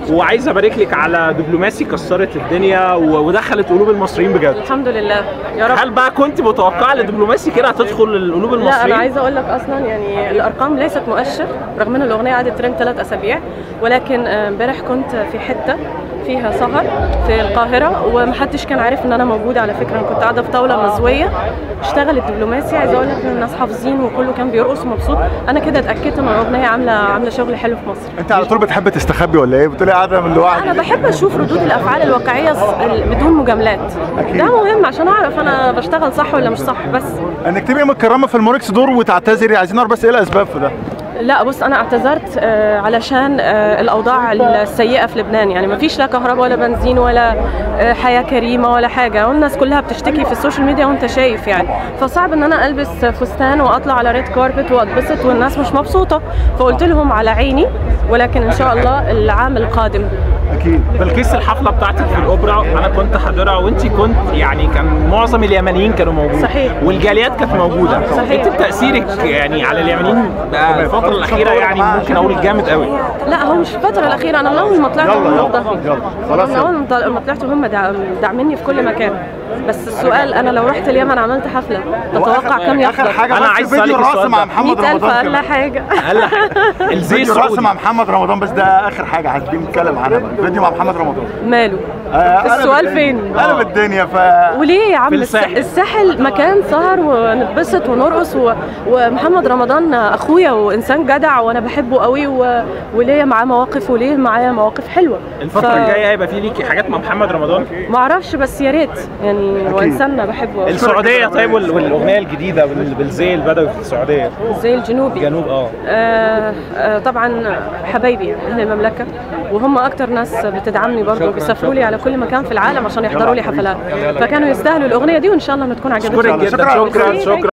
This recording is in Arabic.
وعايز ابارك لك على دبلوماسي كسرت الدنيا ودخلت قلوب المصريين بجد. الحمد لله يا رب. هل بقى كنت متوقعه ان دبلوماسي كده هتدخل القلوب المصريين؟ لا، انا عايزه اقول لك اصلا يعني الارقام ليست مؤشر، رغم ان الاغنيه قعدت ترند 3 اسابيع، ولكن امبارح كنت في حته فيها سهر في القاهره ومحدش كان عارف ان انا موجوده. على فكره انا كنت قاعده في طاوله مزويه اشتغلت دبلوماسي، عايزه اقول لك ان الناس حافظين وكله كان بيرقص ومبسوط. انا كده اتاكدت ان الاغنيه عامله شغل حلو في مصر. انت على طول بتحب تستخبي ولا ايه؟ بتقولي قاعده من لوحدك؟ انا بحب اشوف ردود الافعال الواقعيه بدون مجاملات. ده مهم عشان اعرف انا بشتغل صح ولا مش صح. بس انك تبقي متكرمه في المونكس دور وتعتذري، عايزين نعرف بس ايه الاسباب في ده؟ لا بص، انا اعتذرت علشان الاوضاع السيئه في لبنان، يعني ما فيش لا كهرباء ولا بنزين ولا حياه كريمه ولا حاجه، والناس كلها بتشتكي في السوشيال ميديا وانت شايف يعني. فصعب ان انا البس فستان واطلع على ريد كاربت واتبسط والناس مش مبسوطه. فقلت لهم على عيني، ولكن ان شاء الله العام القادم. اكيد. بالكيس الحفله بتاعتك في الاوبرا انا كنت حاضرها، وانت كنت يعني كان معظم اليمنيين كانوا موجودين. صحيح. والجاليات كانت موجوده. صحيح. انت تاثيرك يعني على اليمنيين بقى الفتره الاخيره يعني ممكن اقول جامد قوي. لا هو مش الفتره الاخيره، انا من اول ما طلعت يلا خلاص، من اول ما طلعت هم داعميني في كل مكان. بس السؤال، انا لو رحت اليمن عملت حفله تتوقع كم يحضر؟ اخر حاجه انا عايز فيديو الرقص مع محمد 100,000 رمضان. اقل حاجه. الزي فيديو الرقص السعودي مع محمد رمضان، بس ده اخر حاجه عايزين نتكلم عنها بقى. فيديو مع محمد رمضان ماله؟ السؤال فين؟ قلب الدنيا. وليه يا عم؟ الساحل. الساحل مكان سهر ونتبسط ونرقص ومحمد رمضان اخويا وانسان جدع وانا بحبه قوي وليه معاه مواقف وليه معايا مواقف حلوه. الفتره الجايه هيبقى في ليكي حاجات مع محمد رمضان؟ ما اعرفش، بس يا ريت يعني، وانسان بحبه. السعوديه طيب، والاغنيه الجديده بالزي البدوي في السعوديه، الزي الجنوبي جنوب طبعا حبايبي اهل المملكه، وهم اكتر ناس بتدعمني برضه، بيسافروا لي على كل مكان في العالم عشان يحضروا لي حفلات، فكانوا يستاهلوا الاغنيه دي، وان شاء الله ما تكون عجبتهم. شكرا جدا. شكرا.